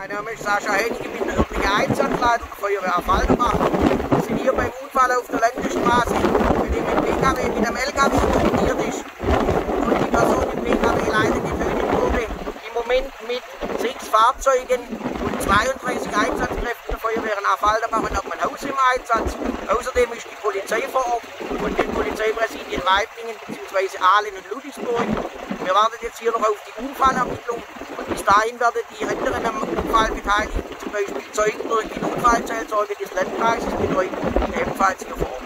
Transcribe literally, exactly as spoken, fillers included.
Mein Name ist Sascha Hennig, ich bin der örtliche Einsatzleiter der Feuerwehr Affalterbach. Wir sind hier beim Unfall auf der Landesstraße, bei dem ein P K W mit einem L K W kollidiert ist und die Person im P K W leider getötet wurde. Im Moment mit sechs Fahrzeugen und zweiunddreißig Einsatzkräften der Feuerwehr Affalterbach und Erdmannhausen im Einsatz. Außerdem ist die Polizei vor Ort und den Polizeipräsidien Weiblingen bzw. Aalen und Ludwigsburg. Wir warten jetzt hier noch auf die Unfallermittlung. Und bis dahin werden die anderen am Unfall Beteiligten, zum Beispiel Zeugen durch die Notfallseelsorge des Landkreises betreut, ebenfalls hier vor Ort.